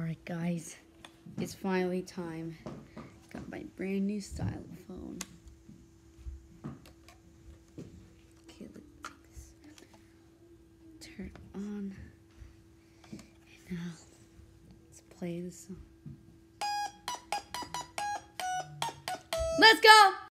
Alright guys, it's finally time. Got my brand new Stylo phone. Okay, let's take this. Turn it on. And now, let's play the song. Let's go!